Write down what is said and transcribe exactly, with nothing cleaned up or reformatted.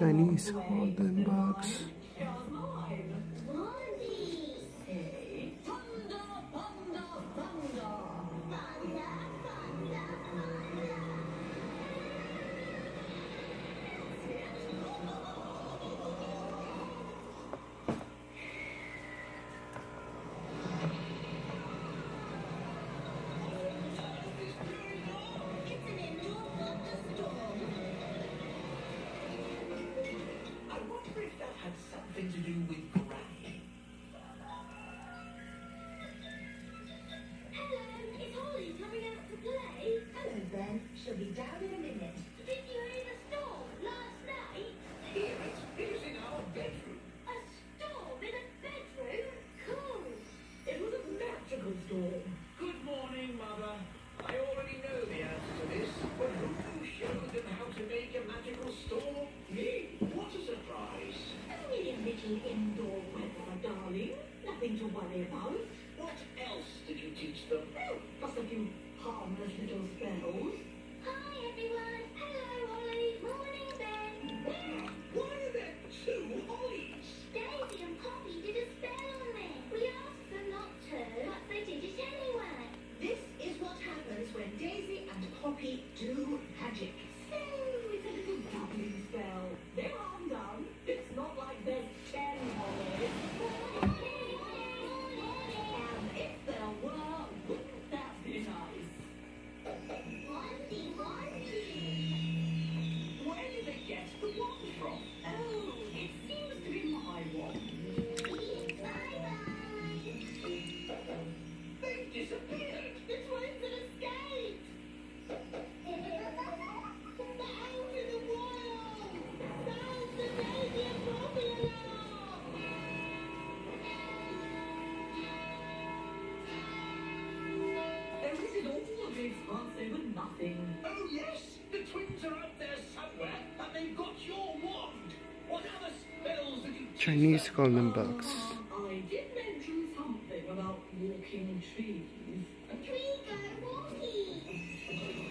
Chinese golden bugs. To do with Granny. Hello, it's Holly coming out to play. Hello, Ben. She'll be down in a minute. Did you hear the storm last night? Here it is in our bedroom. A storm in a bedroom? Cool. It was a magical storm. Good morning, Mother. I already know the answer to this, but who showed them how to make a magical storm? Me. What a surprise. Only a little indoor weather, darling. Nothing to worry about. What else did you teach them? Oh, just a few harmless little spells. Hi, everyone. Hello, Holly. Morning, Ben. Why are there two Hollies? Daisy and Poppy did a spell on me. We asked them not to, but they did it anyway. This is what happens when Daisy and Poppy do magic. So, it's a little doubling spell. They're all done. It's not like there's ten Hollies. And if there were, wouldn't that be nice? Wanty, wanty. Where did they get the wand from? Oh, it seems to be my wand. Bye-bye. They've disappeared. The twins have escaped. Out in the wild. Sounds the Daisy and Poppy alarm. They wasted all of these months over nothing. Oh yes, the twins are out there somewhere, and they've got your wand. What other spells did you teach Chinese them? golden bugs. I did mention something about walking trees. We go walking.